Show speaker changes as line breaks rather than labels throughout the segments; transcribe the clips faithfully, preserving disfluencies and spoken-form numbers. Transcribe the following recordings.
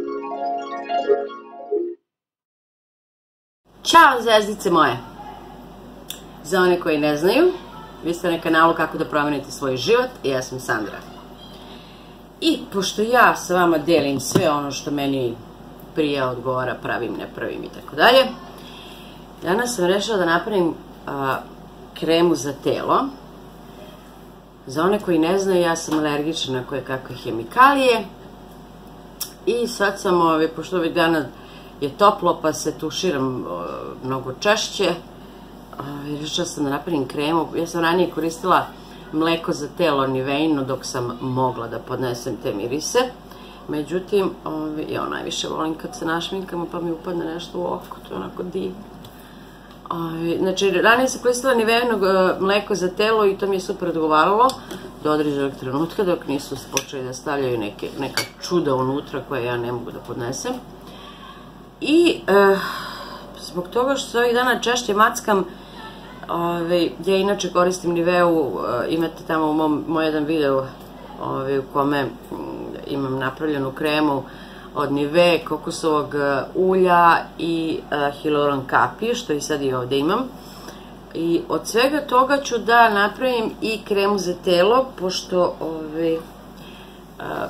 Ćao zvezdice moje! Za one koji ne znaju, vi ste na kanalu Kako da promenite svoj život i ja sam Sandra. I pošto ja sa vama delim sve ono što meni prija, odgovara, pravim, ne pravim i tako dalje, danas sam rešila da napravim a, kremu za telo. Za one koji ne znaju, ja sam alergična na koje kakve hemikalije i sad sam, ove, pošto ovih dana je toplo pa se tuširam o, mnogo češće, rešila sam da napravim kremu. Ja sam ranije koristila mleko za telo Niveino dok sam mogla da podnesem te mirise, međutim ove, ja najviše volim kad se našminkamo pa mi upadne nešto u oko, to je onako divno. Ove, znači ranije sam koristila Niveino mleko za telo i to mi je super odgovaralo do određenog trenutka dok nisu počeli da stavljaju neke, neka čuda unutra koje ja ne mogu da podnesem. I e, zbog toga što se ovih dana češće mackam, ove, ja inače koristim Niveu, e, imate tamo u mom, moj jedan video ove, u kome m, imam napravljenu kremu od Nive, kokosovog ulja i e, hialuron kapi, što i sad i ovde imam. I od svega toga ću da napravim i kremu za telo, pošto ove, a,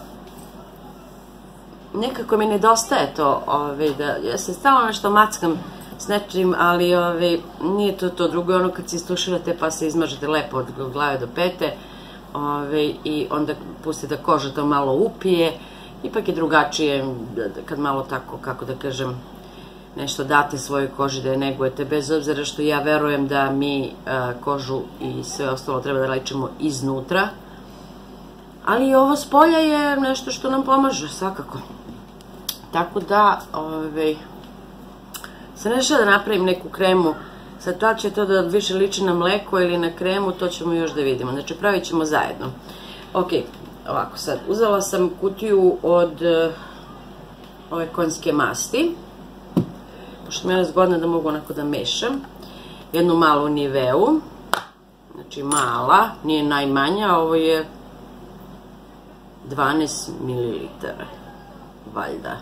nekako mi nedostaje to, ove, da ja se stalno nešto mackam s nečim, ali ove, nije to to. Drugo je ono kad se istuširate pa se izmažete lepo od glave do pete, ove, i onda pustite da koža to malo upije. Ipak je drugačije kad malo tako, kako da kažem, nešto date svojoj koži da je negujete, bez obzira što ja verujem da mi a, kožu i sve ostalo treba da lečimo iznutra, ali ovo s polja je nešto što nam pomaže svakako. Tako da ove, sam rešila da napravim neku kremu. Sad da će to da više liči na mleko ili na kremu, to ćemo još da vidimo. Znači pravit ćemo zajedno. Ok, ovako sad, uzela sam kutiju od uh, ove konjske masti, pošto mi je zgodno da mogu onako da mešam. Jednu malu Niveu, znači mala, nije najmanja, ovo je dvanaest mililitara, valjda.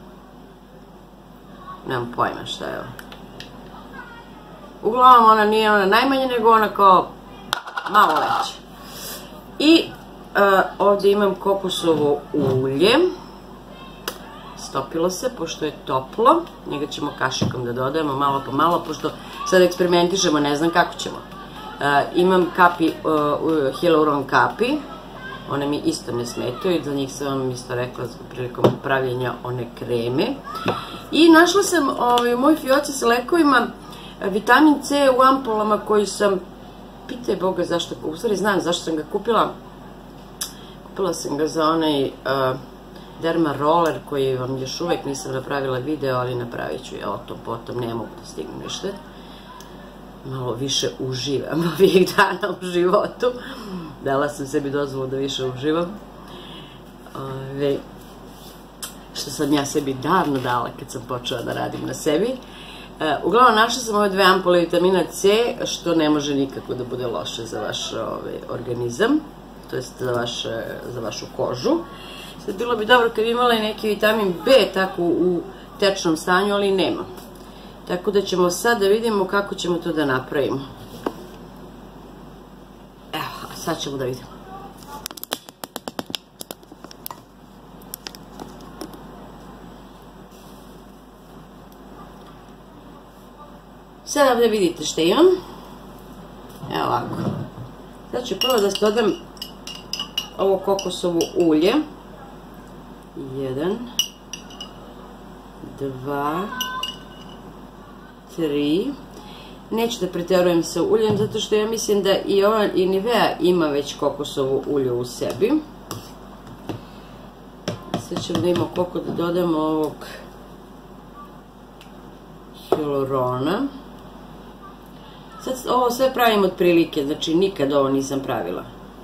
Nemam pojma šta je ovo. Uglavnom ona nije ona najmanja, nego ona kao malo veća. I uh, ovdje imam kokosovo ulje. Stopilo se, pošto je toplo. Njega ćemo kašikom da dodajemo malo po malo, pošto sad eksperimentišemo, ne znam kako ćemo. Uh, imam kapi, uh, hialuron kapi. One mi isto ne smetaju, za njih sam vam isto rekla prilikom pravljenja one kreme. I našla sam ovaj, u mojoj fioci sa lekovima vitamin C u ampulama koji sam, pitaj Boga zašto, u stvari znam zašto sam ga kupila. Kupila sam ga za onaj uh, derma roller koji vam još uvek nisam napravila video, ali napravit ću ja o tom potom, ne mogu da stignem ništa. Malo više uživam ovih dana u životu. Dala sam sebi dozvolu da više uživam. Ove, što sam ja sebi davno dala kad sam počela da radim na sebi. E, uglavnom našla sam ove dve ampule vitamina C, što ne može nikako da bude loše za vaš ove, organizam, to jest za, vaš, za vašu kožu. Sad bilo bi dobro kad bi imala i neki vitamin B tako u tečnom stanju, ali nema. Tako da ćemo sad da vidimo kako ćemo to da napravimo. Evo, sad ćemo da vidimo. Sad ovdje vidite što imam. Evo ovako. Sad ću prvo da dodam ovo kokosovo ulje. Jedan, dva, tri. Neću da preterujem sa uljem, zato što ja mislim da i ova i Nivea ima već kokosovo ulje u sebi. Sad ćemo da imamo koliko da dodamo ovog hialurona. Sad ovo sve pravim od prilike, znači nikad ovo nisam pravila.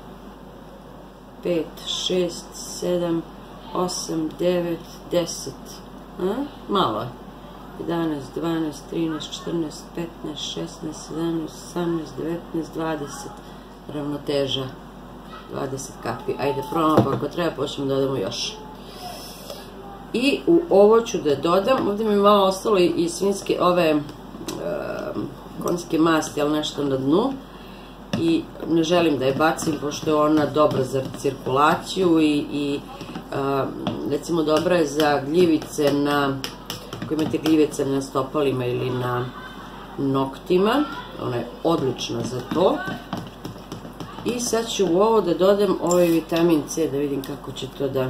pet, šest, sedam, osam, devet, deset. Malo je. jedanaest, dvanaest, trinaest, četrnaest, petnaest, šesnaest, sedamnaest, osamnaest, devetnaest, dvadeset. Ravnoteža. dvadeset kapi. Ajde, probamo, pa ako treba počnemo da dodamo još. I u ovo ću da dodam, ovdje mi je malo ostalo i svinjske ove konjske masti, ali nešto na dnu. I ne želim da je bacim, pošto je ona dobra za cirkulaciju i recimo dobra je za gljivice na, ako imate gljivice na stopalima ili na noktima, ona je odlična za to. I sad ću u ovo da dodam ovaj vitamin C, da vidim kako će to da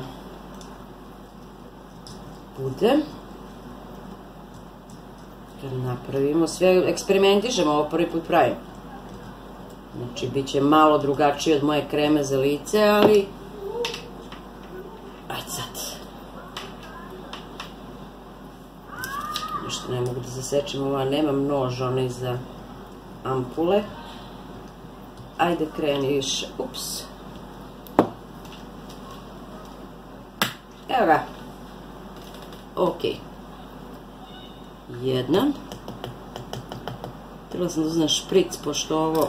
bude. Kad napravimo sve, eksperimentišemo, ovo prvi put pravim. Znači, bit će malo drugačije od moje kreme za lice, ali... Ajde sad. Nešto ne mogu da zasečem ovo, nemam nož onaj za ampule. Ajde, kreni više. Ups. Evo ga. Ok. Jedna. Trebala sam da uzmem špric, pošto ovo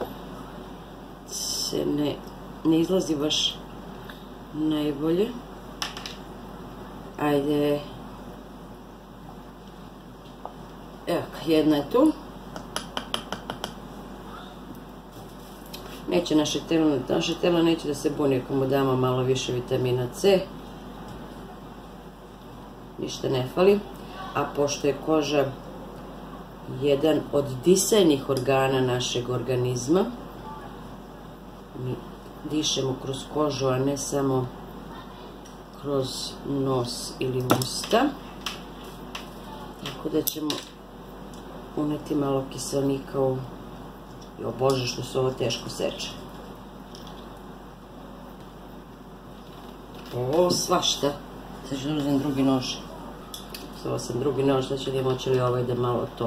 se ne izlazi baš najbolje. Ajde. Evo, jedna je tu. Neće naše telo, naše telo neće da se buni ako mu damo malo više vitamina C. Ništa ne fali. A pošto je koža jedan od disajnih organa našeg organizma, mi dišemo kroz kožu, a ne samo kroz nos ili usta. Tako da ćemo uneti malo kiselnika u... Jo Bože, što se ovo teško seče. Ovo svašta. Sad ću da uzem drugi nož. Ovo sam drugi nož, da ću da moći li ovaj da malo to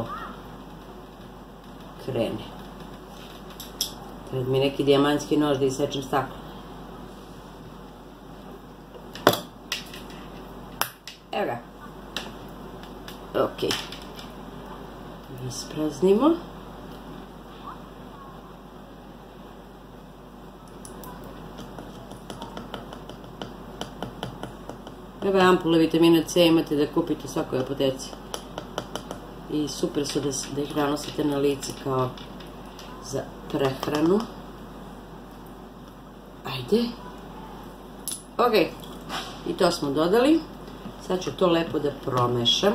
krene. Treba mi neki dijamantski nož da isečem staklo. Evo ga. Ok. Ispraznimo. Ove ampule vitamina C imate da kupite u svakoj apoteci. I super su da ih nanosite na lice kao za prehranu. Ajde. Ok. I to smo dodali. Sad ću to lepo da promešam.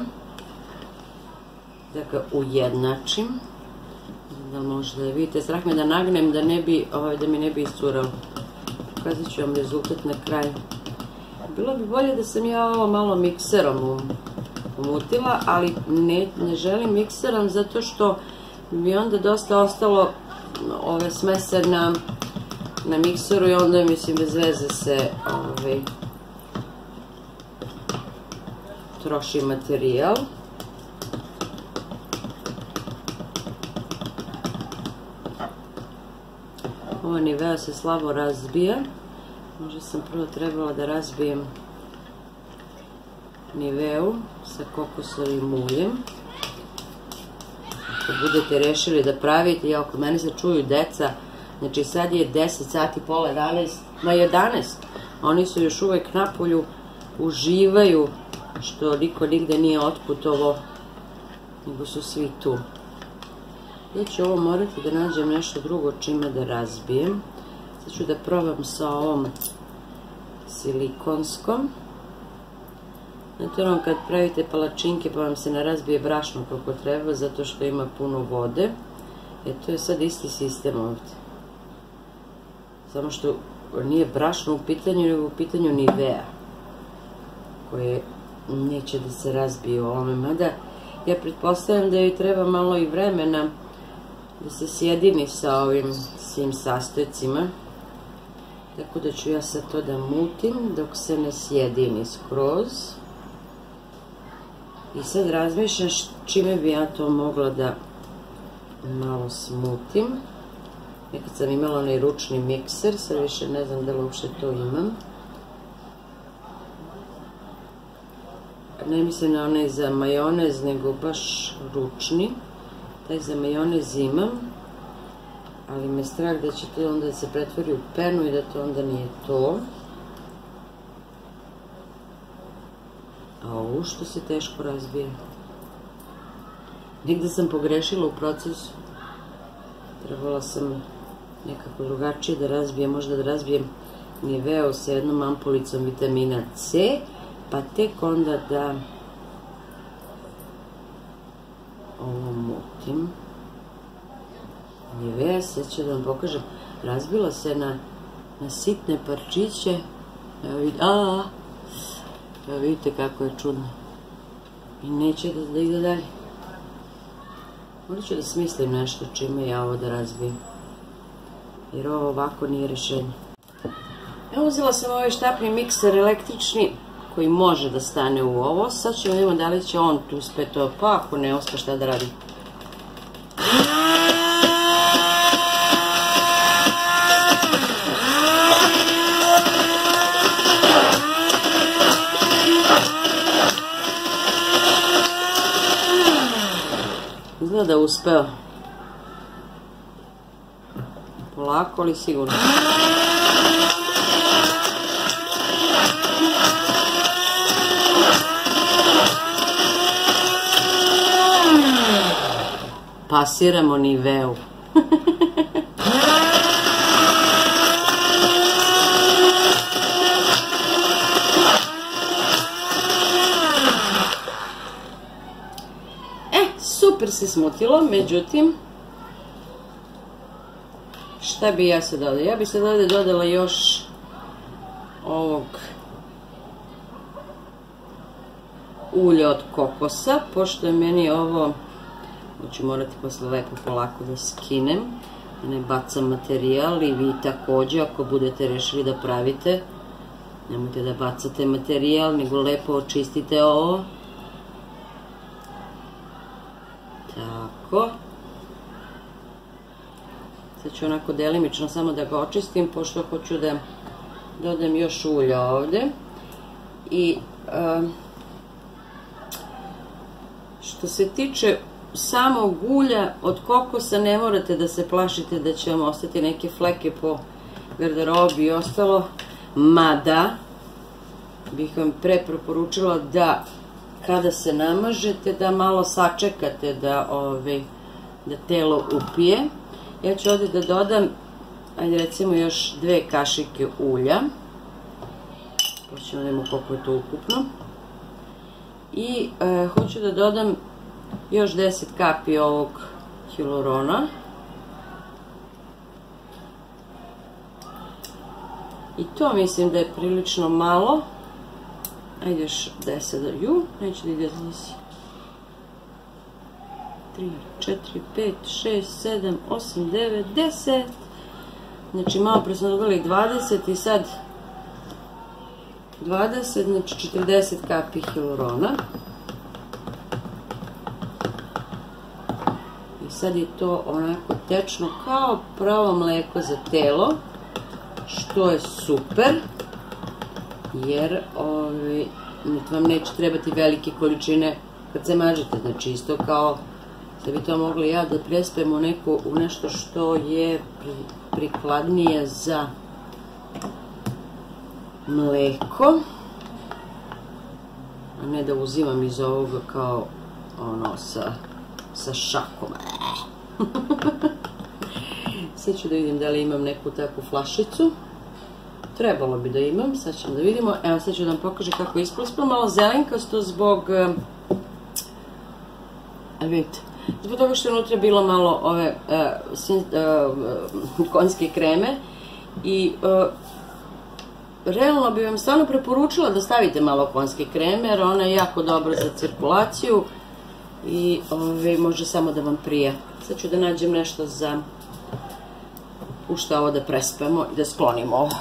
Da ga ujednačim. Da možda vidite, strah me da nagnem da ne bi, da mi ne bi iscurao. Pokazat ću vam rezultat na kraju. Bilo bi bolje da sam ja ovo malo mikserom umutila, ali ne želim mikserom zato što mi onda dosta ostalo ove smese na mikseru i onda mislim bez veze se troši materijal. Ovo Nivea se slabo razbija. Možda sam prvo trebala da razbijem Niveu sa kokosovim uljem. Ako budete rešili da pravite, i oko mene se čuju deca, znači sad je deset sati, pola jedanaest, ma jedanaest, oni su još uvek napolju, uživaju što niko nigde nije otputovo, nego su svi tu. Ja ću ovo morati da nađem nešto drugo čime da razbijem. Sad ću da probam sa ovom silikonskom. Znate ono kad pravite palačinke pa vam se ne razbije brašno kako treba zato što ima puno vode. E to je sad isti sistem ovdje. Samo što nije brašno u pitanju, nego u pitanju Nivea. Koje neće da se razbije u ovome. Mada ja pretpostavljam da joj treba malo i vremena da se sjedini sa ovim svim sastojcima. Tako da ću ja sad to da mutim dok se ne sjedini skroz. I sad razmišljam čime bi ja to mogla da malo smutim. Nekad sam imala onaj ručni mikser, sad više ne znam da li uopšte to imam. Ne mislim na onaj za majonez, nego baš ručni. Taj za majonez imam. Ali me strah da će to onda da se pretvori u penu i da to onda nije to. A ovo što se teško razbije. Nigde sam pogrešila u procesu. Trebala sam nekako drugačije da razbijem, možda da razbijem Niveo sa jednom ampulicom vitamina C, pa tek onda da ovo mutim. Nivea, sad ću da vam pokažem, razbila se na, na sitne parčiće. Evo vidite, a, evo vidite kako je čudno. I neće da, da ide dalje. Možda ću da smislim nešto čime ja ovo da razbijem. Jer ovo ovako nije rešenje. Evo uzela sam ovaj štapni mikser električni koji može da stane u ovo. Sad ćemo vidjeti da li će on tu uspeti to, pa ako ne uspe šta da radim. Izgleda da je uspeo. Polako, ali sigurno. Pasiramo Niveu. E, super se smutilo, međutim, šta bi ja sad dodala? Ja bi sad ovdje dodala još ovog ulja od kokosa, pošto je meni ovo, ću morati posle lepo polako da skinem, da ne bacam materijal, i vi također ako budete rešili da pravite, nemojte da bacate materijal, nego lepo očistite ovo. Tako. Sad ću onako delimično samo da ga očistim, pošto hoću da dodam još ulja ovdje. I što se tiče samog ulja od kokosa, ne morate da se plašite da će vam ostati neke fleke po garderobi i ostalo, mada bih vam pre preporučila da kada se namažete da malo sačekate da, ove, da telo upije. Ja ću ovdje da dodam, ajde recimo još dve kašike ulja, pa ćemo da vidimo koliko je to ukupno, i e, hoću da dodam još deset kapi ovog hialurona. I to mislim da je prilično malo. Ajde još deset, ju, neće da ide zlisi. tri, četiri, pet, šest, sedam, osam, devet, deset. Znači malo pre smo dobili dvadeset i sad dvadeset, znači četrdeset kapi hialurona. Sad je to onako tečno kao pravo mleko za telo, što je super, jer ovi, vam neće trebati velike količine kad se mažete. Znači isto kao da bi to mogli ja da prespem u, neko, u nešto što je pri, prikladnije za mleko, a ne da uzimam iz ovoga kao ono sa, sa šakom. Sad ću da vidim da li imam neku takvu flašicu. Trebalo bi da imam, sad ćemo da vidimo. Evo sad ću da vam pokažem kako je ispalo. Ispalo malo zelenkasto zbog a vidite, zbog toga što je unutra bilo malo ove uh, uh, konjske kreme i uh, realno bi vam stvarno preporučila da stavite malo konjske kreme, jer ona je jako dobra za cirkulaciju i ove, može samo da vam prija. Sad ću da nađem nešto za u šta ovo da prespemo i da sklonimo ovo.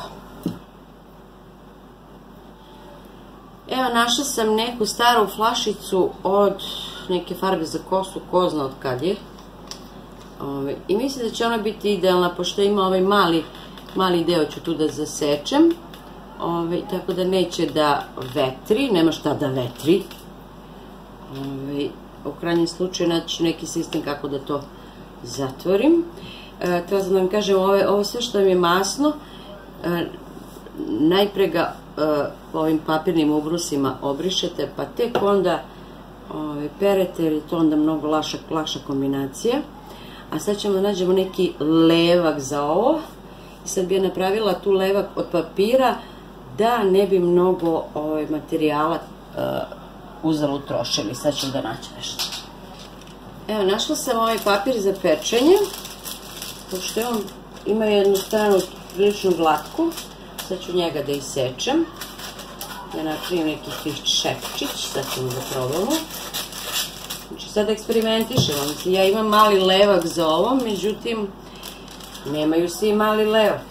Evo, našla sam neku staru flašicu od neke farbe za kosu, ko zna od kad je. Ove, I mislim da će ona biti idealna, pošto ima ovaj mali, mali deo ću tu da zasečem. Ove, tako da neće da vetri, nema šta da vetri. Ove, u krajnjem slučaju naći neki sistem kako da to zatvorim. E, treba da vam kažem, ovo, ovo sve što mi je masno, e, najpre ga ovim papirnim ubrusima obrišete, pa tek onda perete, jer je to onda mnogo lakša kombinacija. A sad ćemo da nađemo neki levak za ovo. I sad bi ja napravila tu levak od papira da ne bi mnogo materijala uzalud trošili. Sad ćemo da naći nešto. Evo, našla sam ovaj papir za pečenje. Pošto on ima jednu stranu prilično glatku, sad ću njega da isečem. Da napravim neki šepčić, sad ćemo da probamo. Znači sad eksperimentišemo. Ja imam mali levak za ovo, međutim nemaju svi mali levak.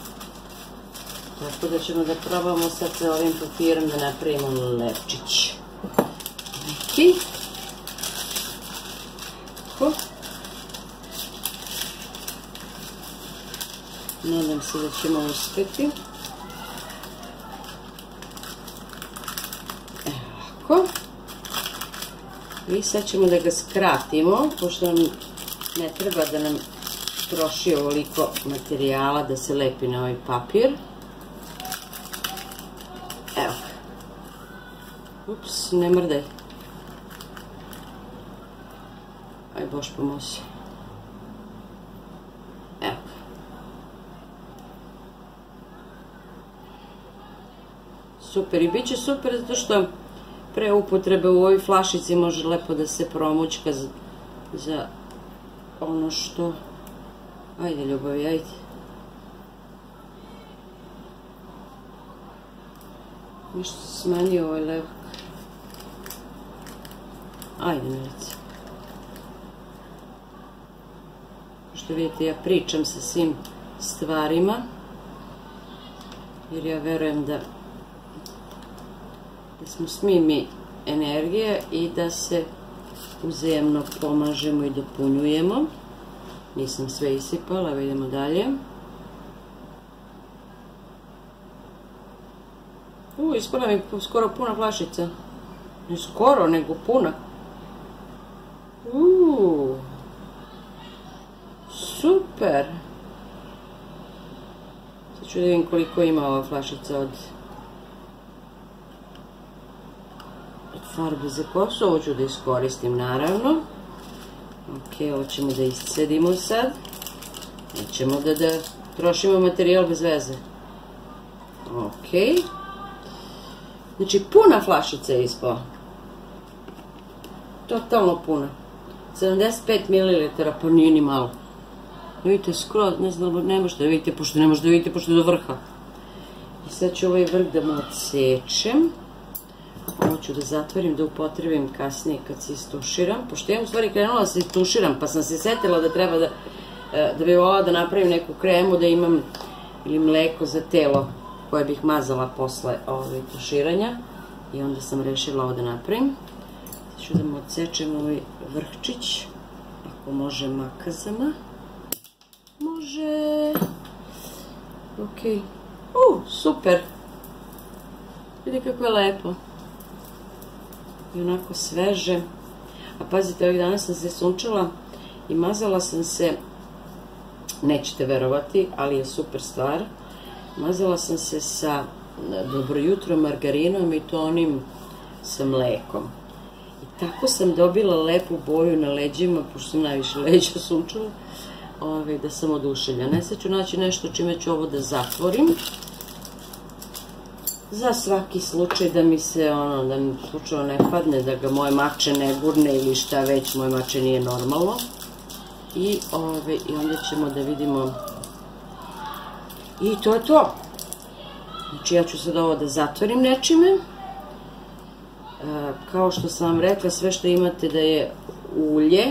Tako da ćemo da probamo sad sa ovim papirom da napravimo levčić. Neki. Tako. Nadam se da ćemo uspjeti. Evo ovako. I sad ćemo da ga skratimo, pošto nam ne treba da nam troši ovoliko materijala da se lepi na ovaj papir. Evo ga. Ups, ne mrdaj. Aj, Bož pomozi. Evo ga. Super, i bit će super zato što pre upotrebe u ovoj flašici može lepo da se promućka za ono što... Ajde, ljubavi, ajde. Nešto se smanjio ovaj levak. Ajde, milice. Što vidite, ja pričam sa svim stvarima, jer ja verujem da da smo svi mi energije i da se uzajemno pomažemo i dopunjujemo. Nisam sve isipala, vidimo dalje. U, ispala mi skoro puna flašica. Ne skoro, nego puna. Uuu, super. Sad ću da vidim koliko ima ova flašica od farbe za kosu. Ovo ću da iskoristim, naravno. Ok, ovo ćemo da iscedimo sad. Nećemo da trošimo materijal bez veze. Ok. Znači, puna flašica je ispala. Totalno puna. sedamdeset pet mililitara, pa nije ni malo. Vidite, skroz, ne znam, ne možete da vidite, pošto ne možete da vidite, pošto je do vrha. I sad ću ovaj vrh da mu odsečem. Ovo ću da zatvorim, da upotrebim kasnije kad se istuširam. Pošto ja u stvari krenula da se istuširam, pa sam se setila da treba da da bi volala da napravim neku kremu, da imam ili mleko za telo koje bih mazala posle tuširanja. I onda sam rešila ovo da napravim. Sad ću da mu odsečem ovaj vrhčić. Ako može makazama. Može. Ok. U, super. Vidi kako je lepo. I onako sveže. A pazite, ovih dana sam se sunčala i mazala sam se, nećete verovati, ali je super stvar, mazala sam se sa Dobro jutro margarinom i to onim sa mlekom. I tako sam dobila lepu boju na leđima, pošto sam najviše leđa sunčala, da sam oduševljena. Sad ću naći nešto čime ću ovo da zatvorim. Za svaki slučaj da mi se, ono, da mi slučajno ne padne, da ga moje mače ne gurne ili šta već, moje mače nije normalno. I onda ćemo da vidimo. I to je to. Znači ja ću sad ovo da zatvorim nečime. Kao što sam vam rekla, sve što imate da je ulje,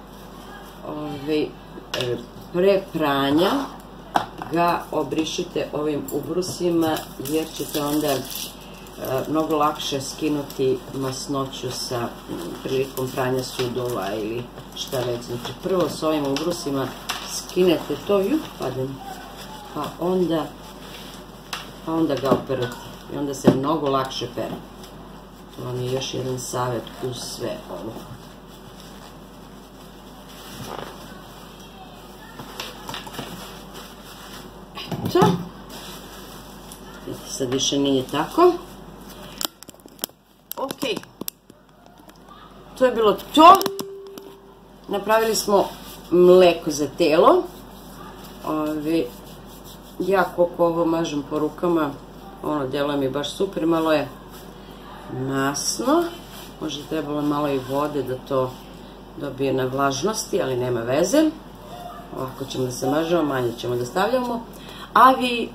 pre pranja ga obrišite ovim ubrusima, jer ćete onda mnogo lakše skinuti masnoću sa prilikom pranja sudova ili šta već. Znači prvo s ovim ubrusima skinete to, juh, padem, pa onda pa onda ga operate i onda se mnogo lakše pere. To vam je još jedan savjet uz sve ovo. Eto. sad više nije tako. Ok, to je bilo to. Napravili smo mleko za telo. Ja koliko ovo mažem po rukama, ono djeluje mi baš super, malo je masno, možda trebalo malo i vode da to dobije na vlažnosti, ali nema veze. Ovako ćemo da se mažemo, manje ćemo da stavljamo, a vi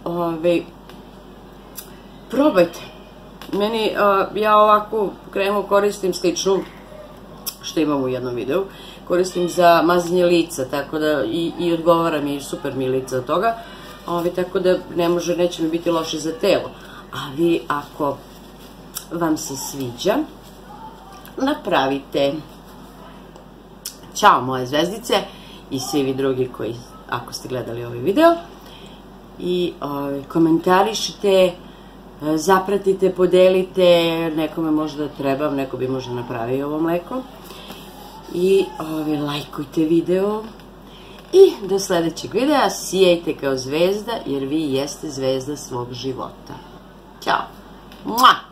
probajte. Meni, ja ovakvu kremu koristim sličnu, što imam u jednom videu, koristim za mazanje lica, tako da i odgovara mi, super mi je lica od toga, tako da ne može, neće mi biti loše za telo. A vi, ako vam se sviđa, napravite. Ćao moje zvezdice i svi vi drugi koji, ako ste gledali ovaj video, i komentarišite, zapratite, podelite, nekome možda treba, neko bi možda napravio ovo mleko, i lajkujte video i do sledećeg videa sijajte kao zvezda, jer vi jeste zvezda svog života. Ćao! Mua!